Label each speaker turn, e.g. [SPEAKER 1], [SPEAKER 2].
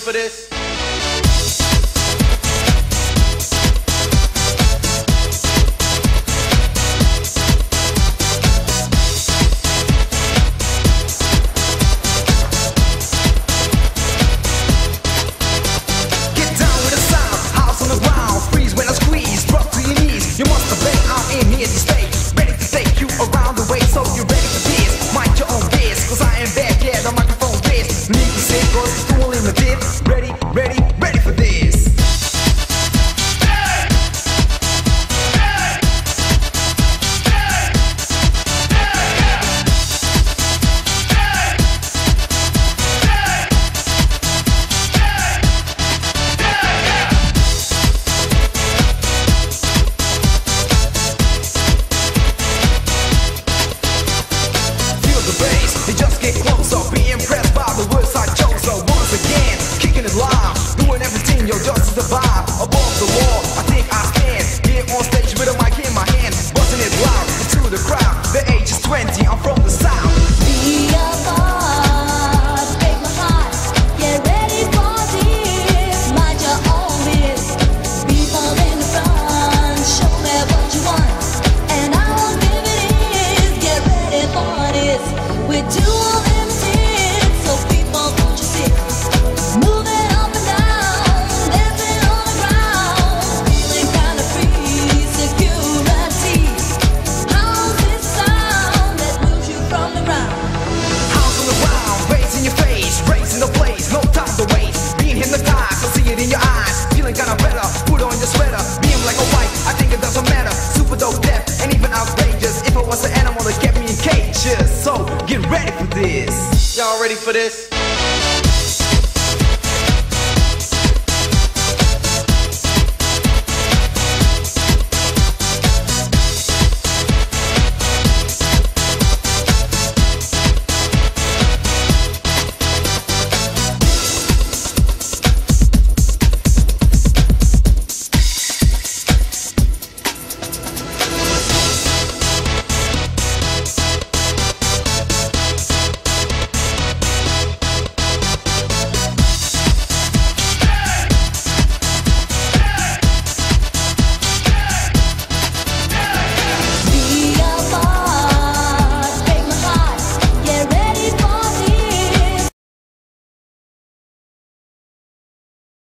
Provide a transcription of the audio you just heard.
[SPEAKER 1] for this?
[SPEAKER 2] Ready for this. Feel the bass, they just get closer. Be impressed by the words I chose. So once again, kicking it live, doing everything, yo, just to survive. Above the wall, I think I stand here on stage with a mic in my hand, buzzing it loud into the crowd. The age is 20, I'm from the south.
[SPEAKER 3] Be a boss, break my heart. Get ready for this. Mind your own biz. People in the front, show me what you want, and I will give it is. Get ready for this. We do limited, so people don't you sit. Moving up and down, dancing on the ground, feeling kind of free. Security, how's this sound that moves you from the ground?
[SPEAKER 2] House on the ground, bass in your face, raising the place, no time to waste. Being hypnotized, I see it in your eyes. Feeling kinda better, put on your sweater. Being like a white, I think it doesn't matter. Super dope, deaf, and even outrageous. If I was an animal that kept me in cages, so get ready for this.
[SPEAKER 1] Y'all ready for this?